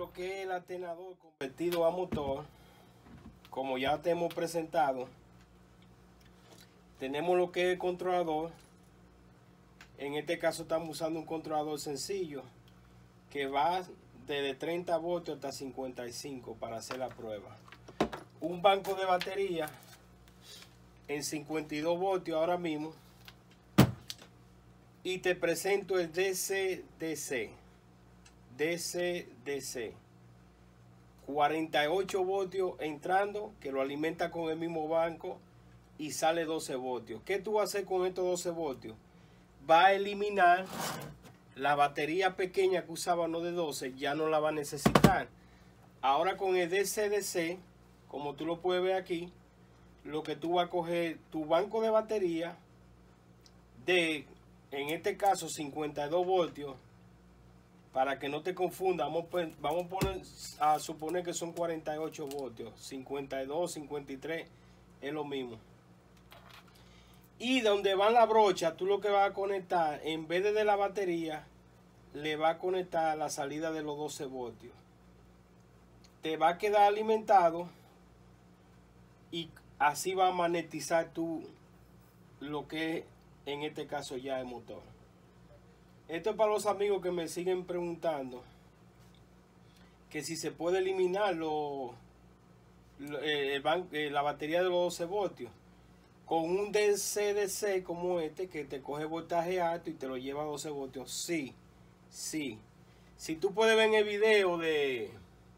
lo que es el alternador convertido a motor. Como ya te hemos presentado, tenemos lo que es el controlador. En este caso estamos usando un controlador sencillo que va desde 30 voltios hasta 55 para hacer la prueba. Un banco de batería en 52 voltios ahora mismo. Y te presento el DC-DC. DC-DC. 48 voltios entrando, que lo alimenta con el mismo banco y sale 12 voltios. ¿Qué tú vas a hacer con estos 12 voltios? Va a eliminar la batería pequeña que usaba, no de 12, ya no la va a necesitar. Ahora con el DC-DC, como tú lo puedes ver aquí, lo que tú vas a coger tu banco de batería de, en este caso, 52 voltios. Para que no te confunda, vamos a suponer que son 48 voltios. 52, 53 es lo mismo. Y donde va la brocha, tú lo que vas a conectar, en vez de la batería, le va a conectar la salida de los 12 voltios. Te va a quedar alimentado y así va a magnetizar tú lo que en este caso ya es motor. Esto es para los amigos que me siguen preguntando que si se puede eliminar la batería de los 12 voltios con un DC-DC como este, que te coge voltaje alto y te lo lleva a 12 voltios. Sí, sí. Si tú puedes ver en el video de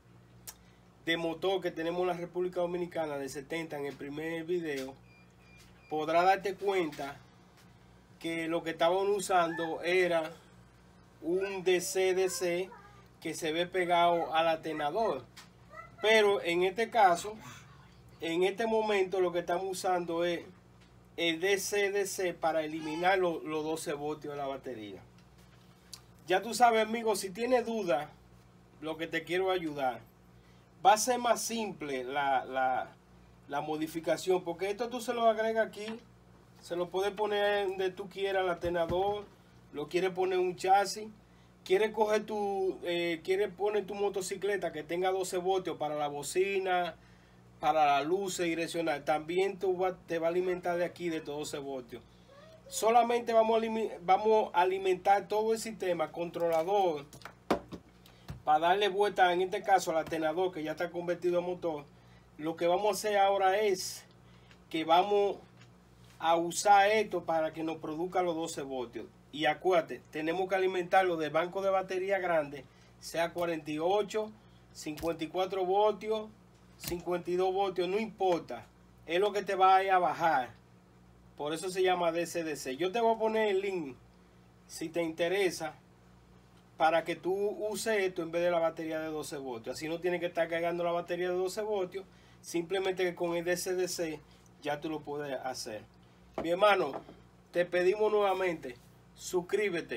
motor que tenemos en la República Dominicana de 70, en el primer video, podrás darte cuenta que lo que estaban usando era un DC-DC que se ve pegado al alternador. Pero en este caso, en este momento, lo que estamos usando es el DC-DC para eliminar los 12 voltios de la batería. Ya tú sabes, amigo, si tienes duda, lo que te quiero ayudar. Va a ser más simple la modificación, porque esto tú se lo agregas aquí. Se lo puedes poner donde tú quieras, el alternador. Lo quieres poner un chasis. Quieres coger quieres poner tu motocicleta que tenga 12 voltios para la bocina, para las luces direccional. También te va a alimentar de aquí de 12 voltios. Solamente vamos a alimentar todo el sistema controlador para darle vuelta, en este caso al alternador que ya está convertido en motor. Lo que vamos a hacer ahora es que vamos a usar esto para que nos produzca los 12 voltios. Y acuérdate, tenemos que alimentarlo de banco de batería grande, sea 48, 54 voltios, 52 voltios, no importa. Es lo que te va a bajar. Por eso se llama DC-DC. Yo te voy a poner el link, si te interesa, para que tú uses esto en vez de la batería de 12 voltios. Así no tienes que estar cargando la batería de 12 voltios. Simplemente que con el DC-DC ya tú lo puedes hacer. Mi hermano, te pedimos nuevamente, suscríbete.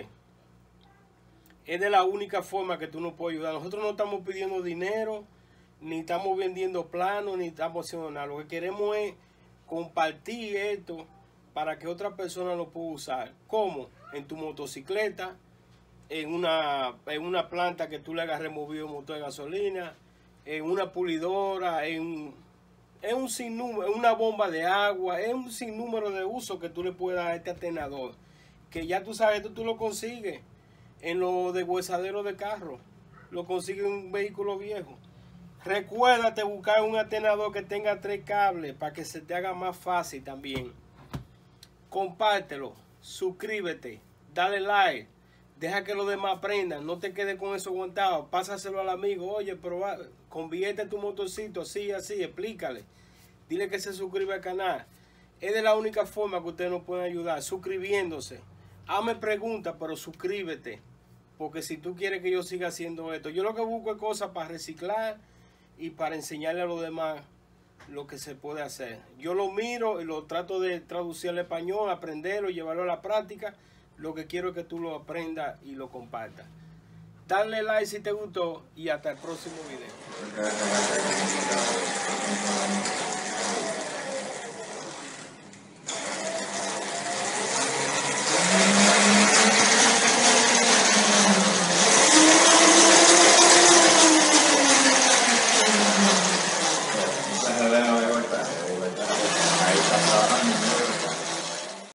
Es de la única forma que tú nos puedes ayudar. Nosotros no estamos pidiendo dinero, ni estamos vendiendo planos, ni estamos haciendo nada. Lo que queremos es compartir esto para que otra persona lo pueda usar. ¿Cómo? En tu motocicleta, en una planta que tú le hagas removido motor de gasolina, en una pulidora, es un sinnúmero, una bomba de agua, es un sinnúmero de usos que tú le puedes dar a este alternador. Que ya tú sabes, esto tú lo consigues en los deshuesaderos de carro, lo consigues en un vehículo viejo. Recuérdate buscar un alternador que tenga 3 cables para que se te haga más fácil también. Compártelo, suscríbete, dale like, deja que los demás aprendan, no te quedes con eso aguantado, pásaselo al amigo. Oye, pero convierte tu motorcito así, así, explícale, dile que se suscriba al canal. Es de la única forma que ustedes nos pueden ayudar, suscribiéndose. Hazme preguntas, pero suscríbete, porque si tú quieres que yo siga haciendo esto, yo lo que busco es cosas para reciclar y para enseñarle a los demás lo que se puede hacer. Yo lo miro y lo trato de traducir al español, aprenderlo, llevarlo a la práctica. Lo que quiero es que tú lo aprendas y lo compartas. Dale like si te gustó y hasta el próximo video.